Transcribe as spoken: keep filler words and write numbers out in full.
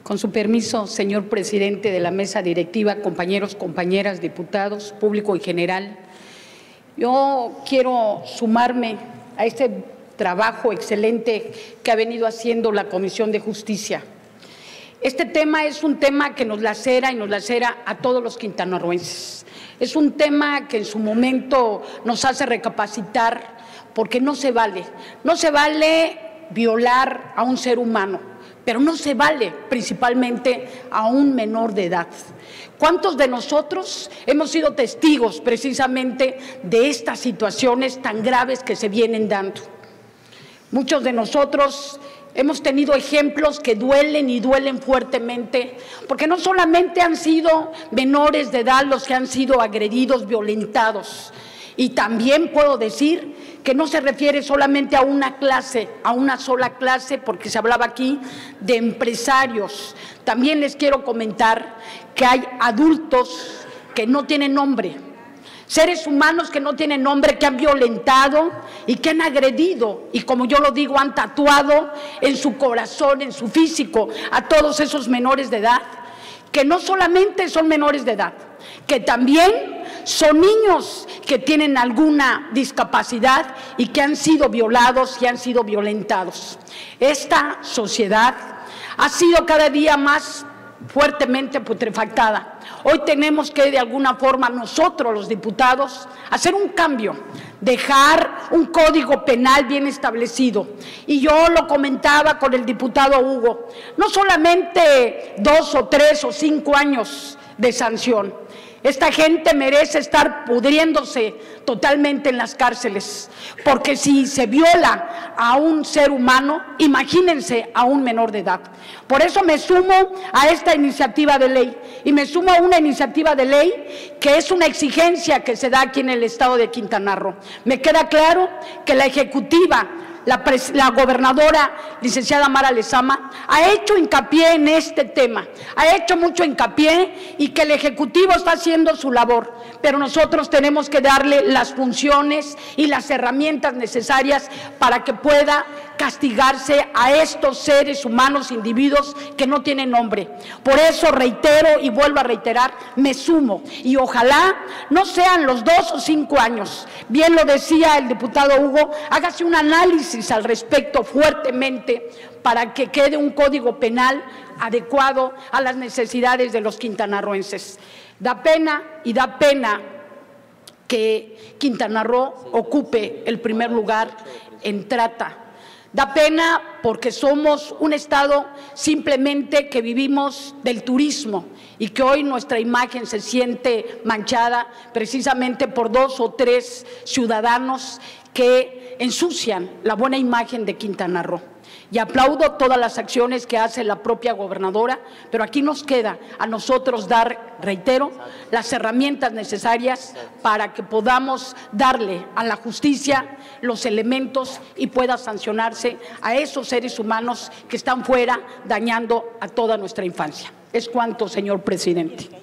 Con su permiso, señor presidente de la mesa directiva, compañeros, compañeras, diputados, público en general, yo quiero sumarme a este trabajo excelente que ha venido haciendo la Comisión de Justicia. Este tema es un tema que nos lacera y nos lacera a todos los quintanarroenses. Es un tema que en su momento nos hace recapacitar, porque no se vale, no se vale violar a un ser humano, pero no se vale principalmente a un menor de edad. ¿Cuántos de nosotros hemos sido testigos precisamente de estas situaciones tan graves que se vienen dando? Muchos de nosotros hemos tenido ejemplos que duelen y duelen fuertemente, porque no solamente han sido menores de edad los que han sido agredidos, violentados, y también puedo decir que no se refiere solamente a una clase, a una sola clase, porque se hablaba aquí de empresarios. También les quiero comentar que hay adultos que no tienen nombre, seres humanos que no tienen nombre, que han violentado y que han agredido, y como yo lo digo, han tatuado en su corazón, en su físico, a todos esos menores de edad, que no solamente son menores de edad, que también son niños que tienen alguna discapacidad y que han sido violados y han sido violentados. Esta sociedad ha sido cada día más fuertemente putrefactada. Hoy tenemos que de alguna forma nosotros los diputados hacer un cambio, dejar un código penal bien establecido. Y yo lo comentaba con el diputado Hugo, no solamente dos o tres o cinco años de sanción. Esta gente merece estar pudriéndose totalmente en las cárceles, porque si se viola a un ser humano, imagínense a un menor de edad. Por eso me sumo a esta iniciativa de ley, y me sumo a una iniciativa de ley que es una exigencia que se da aquí en el estado de Quintana Roo. Me queda claro que la ejecutiva, La, la gobernadora, licenciada Mara Lezama, ha hecho hincapié en este tema, ha hecho mucho hincapié y que el Ejecutivo está haciendo su labor, pero nosotros tenemos que darle las funciones y las herramientas necesarias para que pueda castigarse a estos seres humanos, individuos que no tienen nombre. Por eso reitero y vuelvo a reiterar, me sumo, y ojalá no sean los dos o cinco años. Bien lo decía el diputado Hugo, hágase un análisis al respecto fuertemente para que quede un código penal adecuado a las necesidades de los quintanarroenses. Da pena y da pena que Quintana Roo ocupe el primer lugar en trata. Da pena porque somos un estado simplemente que vivimos del turismo y que hoy nuestra imagen se siente manchada precisamente por dos o tres ciudadanos que ensucian la buena imagen de Quintana Roo. Y aplaudo todas las acciones que hace la propia gobernadora, pero aquí nos queda a nosotros dar, reitero, las herramientas necesarias para que podamos darle a la justicia los elementos y pueda sancionarse a esos seres humanos que están fuera dañando a toda nuestra infancia. Es cuanto, señor presidente.